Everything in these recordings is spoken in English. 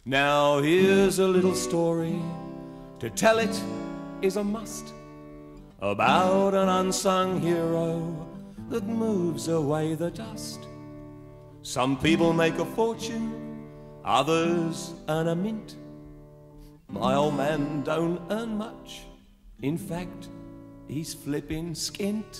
Now here's a little story, to tell it is a must, about an unsung hero that moves away the dust. Some people make a fortune, others earn a mint. My old man don't earn much, in fact, he's flipping skint.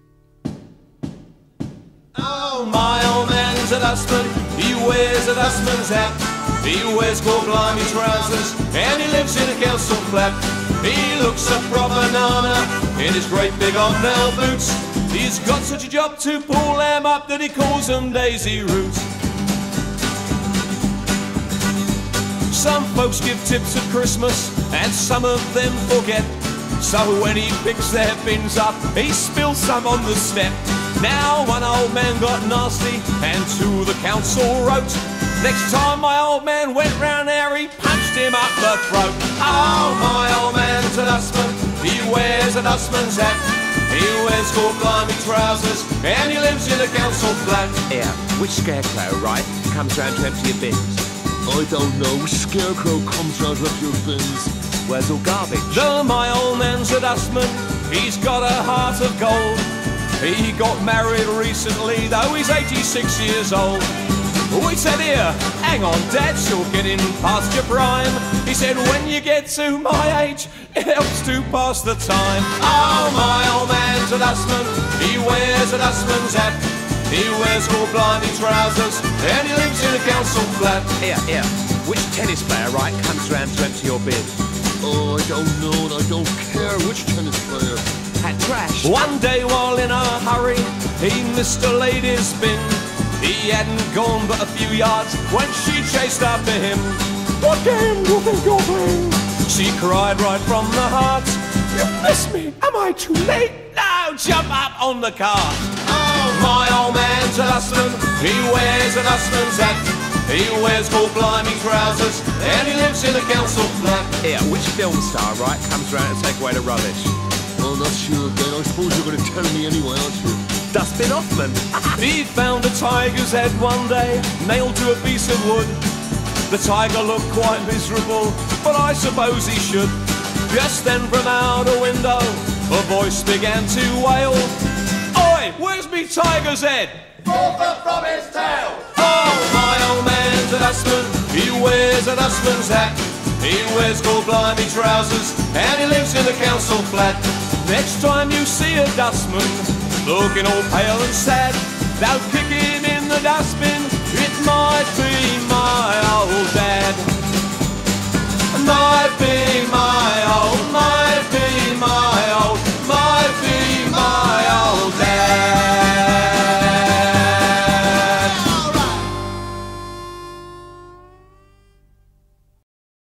Oh, my old man's a dustman, he wears a dustman's hat. He wears blimey trousers and he lives in a council flat. He looks a proper nana in his great big hobnail boots. He's got such a job to pull them up that he calls them daisy roots. Some folks give tips at Christmas and some of them forget. So when he picks their bins up, he spills some on the step. Now one old man got nasty and to the council wrote, next time my old man went round there, he punched him up the throat. Oh, my old man's a dustman, he wears a dustman's hat. He wears blimey trousers and he lives in a council flat. Yeah, which scarecrow, right, comes round to empty your bins? I don't know, which scarecrow comes round to empty your bins? Where's all garbage? Though my old man's a dustman, he's got a heart of gold. He got married recently, though he's 86 years old. We said, here, hang on, Dad, you're getting past your prime. He said, when you get to my age, it helps to pass the time. Oh, my old man's a dustman, he wears a dustman's hat. He wears blimey trousers and he lives in a council flat. Here, which tennis player, right, comes round to empty your bin? Oh, I don't know and I don't care which tennis player. Had trash. One day while in a hurry, he missed a lady's bin. He hadn't gone but a few yards when she chased after him. What game do you think you're playing? She cried right from the heart, you missed me, am I too late? No, jump up on the car. Oh, my old man's a dustman, he wears a dustman's hat. He wears blimey trousers and he lives in a council flat. Here, which film star, right, comes round to take away the rubbish? Oh, that's you again. I suppose you're going to tell me anyway, aren't you? Dustbin Hoffman. He found a tiger's head one day, nailed to a piece of wood. The tiger looked quite miserable, but I suppose he should. Just then from out a window, a voice began to wail. Oi, where's me tiger's head? Author from his tail. Oh, my old man's a dustman, he wears a dustman's hat. He wears blimey trousers and he lives in a council flat. Next time you see a dustman looking all pale and sad, don't kick him in the dustbin, it might be my